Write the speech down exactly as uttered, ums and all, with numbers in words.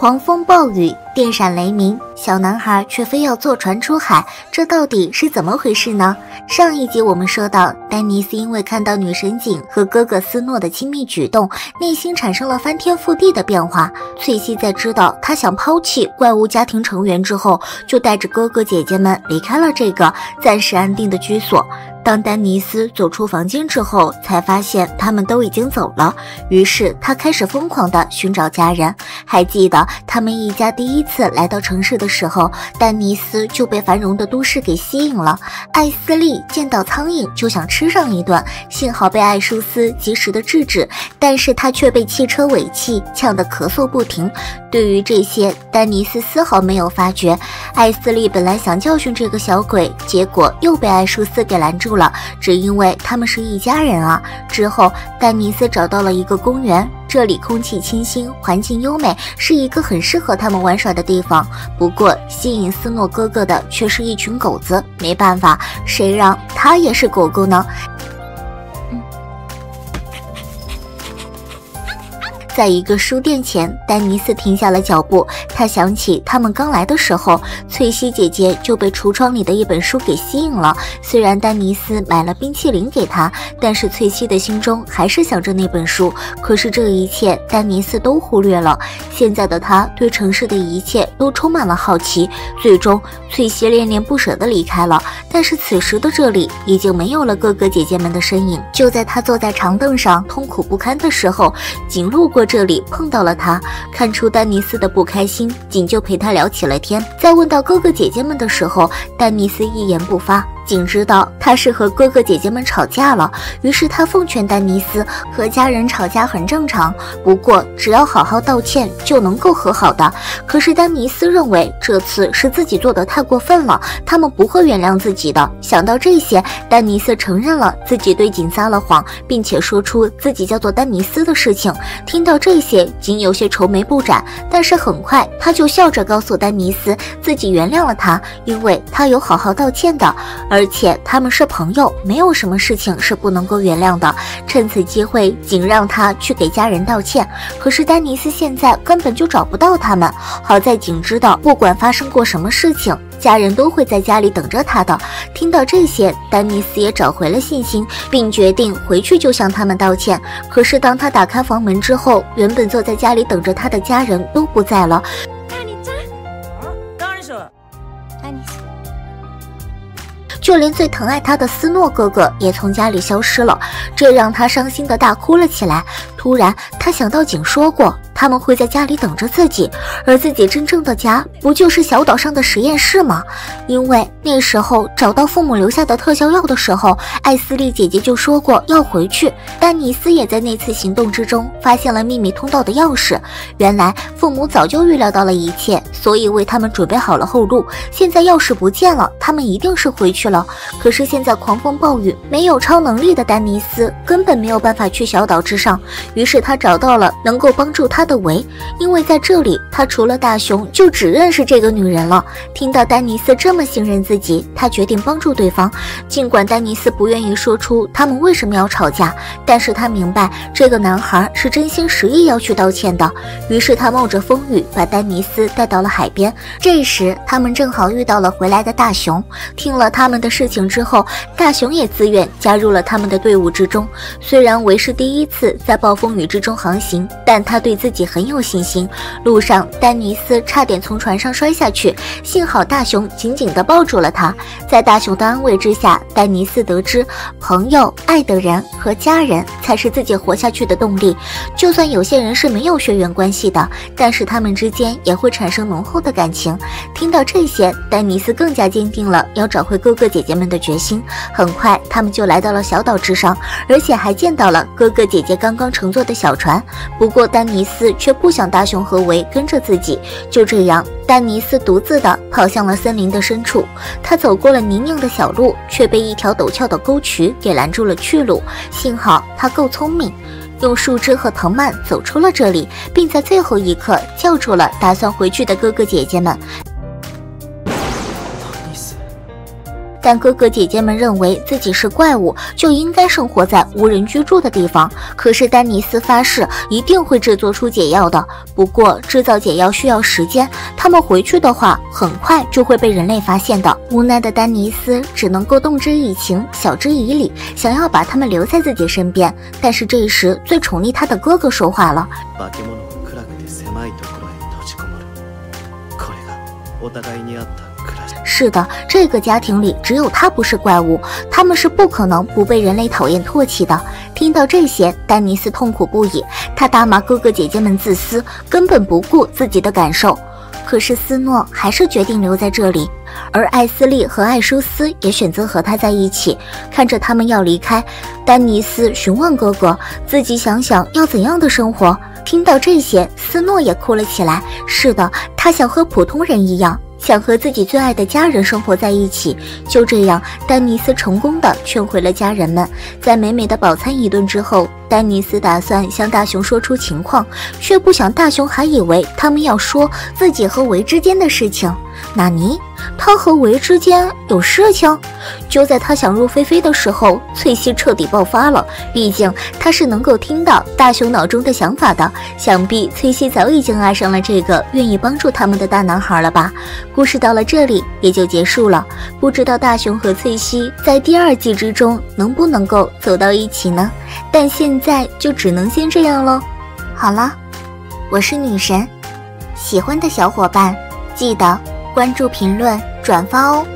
狂风暴雨，电闪雷鸣，小男孩却非要坐船出海，这到底是怎么回事呢？上一集我们说到，丹尼斯因为看到女神井和哥哥斯诺的亲密举动，内心产生了翻天覆地的变化。翠西在知道他想抛弃怪物家庭成员之后，就带着哥哥姐姐们离开了这个暂时安定的居所。当丹尼斯走出房间之后，才发现他们都已经走了，于是他开始疯狂地寻找家人。还记得他们一家第一次来到城市的时候，丹尼斯就被繁荣的都市给吸引了。艾斯利见到苍蝇就想吃上一顿，幸好被艾舒斯及时的制止，但是他却被汽车尾气呛得咳嗽不停。对于这些，丹尼斯丝毫没有发觉。艾斯利本来想教训这个小鬼，结果又被艾舒斯给拦住了，只因为他们是一家人啊。之后丹尼斯找到了一个公园，这里空气清新，环境优美，是一个很适合他们玩耍的地方。不过吸引斯诺哥哥的却是一群狗子，没办法，谁让他也是狗狗呢？在一个书店前，丹尼斯停下了脚步。他想起他们刚来的时候，翠西姐姐就被橱窗里的一本书给吸引了。虽然丹尼斯买了冰淇淋给她，但是翠西的心中还是想着那本书。可是这一切，丹尼斯都忽略了。现在的他对城市的一切都充满了好奇。最终，翠西恋恋不舍地离开了。但是此时的这里已经没有了哥哥姐姐们的身影。就在他坐在长凳上痛苦不堪的时候，景路过这里碰到了他，看出丹尼斯的不开心，景就陪他聊起了天。在问到哥哥姐姐们的时候，丹尼斯一言不发。景知道他是和哥哥姐姐们吵架了，于是他奉劝丹尼斯，和家人吵架很正常，不过只要好好道歉就能够和好的。可是丹尼斯认为这次是自己做得太过分了，他们不会原谅自己的。想到这些，丹尼斯承认了自己对景撒了谎，并且说出自己叫做丹尼斯的事情。听到这些，景有些愁眉不展，但是很快他就笑着告诉丹尼斯自己原谅了他，因为他有好好道歉的，而且他们是朋友，没有什么事情是不能够原谅的。趁此机会，景让他去给家人道歉。可是丹尼斯现在根本就找不到他们。好在景知道，不管发生过什么事情，家人都会在家里等着他的。听到这些，丹尼斯也找回了信心，并决定回去就向他们道歉。可是当他打开房门之后，原本坐在家里等着他的家人都不在了。就连最疼爱他的斯诺哥哥也从家里消失了，这让他伤心的大哭了起来。突然他想到景说过他们会在家里等着自己，而自己真正的家不就是小岛上的实验室吗？因为那时候找到父母留下的特效药的时候，艾斯利姐姐就说过要回去。丹尼斯也在那次行动之中发现了秘密通道的钥匙。原来父母早就预料到了一切，所以为他们准备好了后路。现在钥匙不见了，他们一定是回去了。可是现在狂风暴雨，没有超能力的丹尼斯根本没有办法去小岛之上。于是他找到了能够帮助他的维，因为在这里他除了大雄就只认识这个女人了。听到丹尼斯这么信任自己，他决定帮助对方。尽管丹尼斯不愿意说出他们为什么要吵架，但是他明白这个男孩是真心实意要去道歉的。于是他冒着风雨把丹尼斯带到了海边。这时他们正好遇到了回来的大雄。听了他们的事情之后，大雄也自愿加入了他们的队伍之中。虽然维是第一次在暴风雨之中航行，但他对自己很有信心。路上丹尼斯差点从船上摔下去，幸好大雄紧紧地抱住了他。在大雄的安慰之下，丹尼斯得知朋友、爱的人和家人才是自己活下去的动力。就算有些人是没有血缘关系的，但是他们之间也会产生浓厚的感情。听到这些，丹尼斯更加坚定了要找回哥哥姐姐们的决心。很快他们就来到了小岛之上，而且还见到了哥哥姐姐刚刚乘坐的小船。不过丹尼斯却不想大雄和维跟着自己。就这样，丹尼斯独自的跑向了森林的深处。他走过了泥泞的小路，却被一条陡峭的沟渠给拦住了去路。幸好他够聪明，用树枝和藤蔓走出了这里，并在最后一刻叫住了打算回去的哥哥姐姐们。 但哥哥姐姐们认为自己是怪物，就应该生活在无人居住的地方。可是丹尼斯发誓一定会制作出解药的。不过制造解药需要时间，他们回去的话，很快就会被人类发现的。无奈的丹尼斯只能够动之以情，晓之以理，想要把他们留在自己身边。但是这时，最宠溺他的哥哥说话了。是的，这个家庭里只有他不是怪物，他们是不可能不被人类讨厌唾弃的。听到这些，丹尼斯痛苦不已，他大骂哥哥姐姐们自私，根本不顾自己的感受。可是斯诺还是决定留在这里，而艾斯利和艾舒斯也选择和他在一起。看着他们要离开，丹尼斯询问哥哥自己想想要怎样的生活。听到这些，斯诺也哭了起来。是的，他想和普通人一样，想和自己最爱的家人生活在一起。就这样，丹尼斯成功的劝回了家人们。在美美的饱餐一顿之后，丹尼斯打算向大雄说出情况，却不想大雄还以为他们要说自己和维之间的事情。纳尼？他和维之间有事情？就在他想入非非的时候，翠西彻底爆发了。毕竟他是能够听到大雄脑中的想法的，想必翠西早已经爱上了这个愿意帮助他们的大男孩了吧。故事到了这里也就结束了，不知道大雄和翠西在第二季之中能不能够走到一起呢？但现在就只能先这样咯。好了，我是女神，喜欢的小伙伴记得关注、评论、转发哦。